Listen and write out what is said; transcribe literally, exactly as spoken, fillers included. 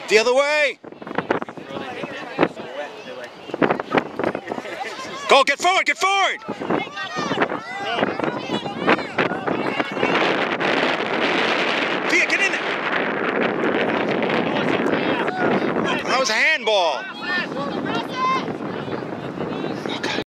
The other way. Go, get forward, get forward. Sophia, get in there. That was a handball.